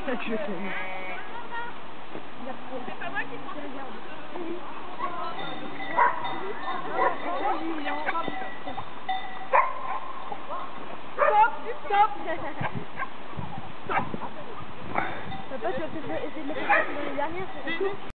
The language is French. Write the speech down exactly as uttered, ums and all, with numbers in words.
pas moi qui prends le regarde. Stop, stop. Papa, tu vas peut-être essayer de mettre ça dans les dernières.